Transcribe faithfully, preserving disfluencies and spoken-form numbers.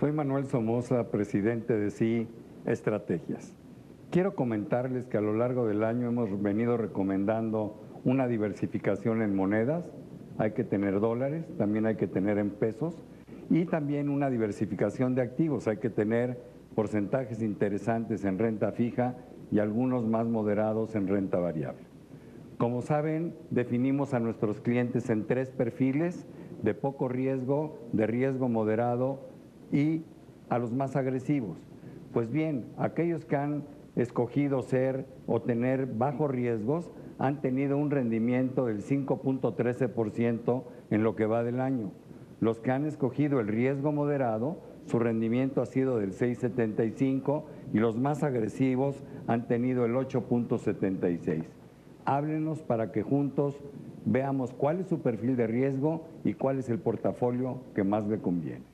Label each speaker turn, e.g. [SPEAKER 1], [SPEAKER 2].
[SPEAKER 1] Soy Manuel Somoza, presidente de S I Estrategias. Quiero comentarles que a lo largo del año hemos venido recomendando una diversificación en monedas. Hay que tener dólares, también hay que tener en pesos, y también una diversificación de activos. Hay que tener porcentajes interesantes en renta fija y algunos más moderados en renta variable. Como saben, definimos a nuestros clientes en tres perfiles: de poco riesgo, de riesgo moderado y a los más agresivos. Pues bien, aquellos que han escogido ser o tener bajos riesgos han tenido un rendimiento del cinco punto trece por ciento en lo que va del año. Los que han escogido el riesgo moderado, su rendimiento ha sido del seis punto setenta y cinco y los más agresivos han tenido el ocho punto setenta y seis. Háblenos para que juntos veamos cuál es su perfil de riesgo y cuál es el portafolio que más le conviene.